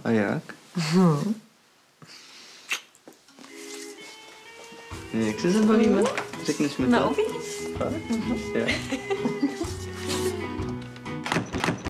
a jak? Jak se zabavíme? Řekneš mi to? No, uvidíš. Fakt?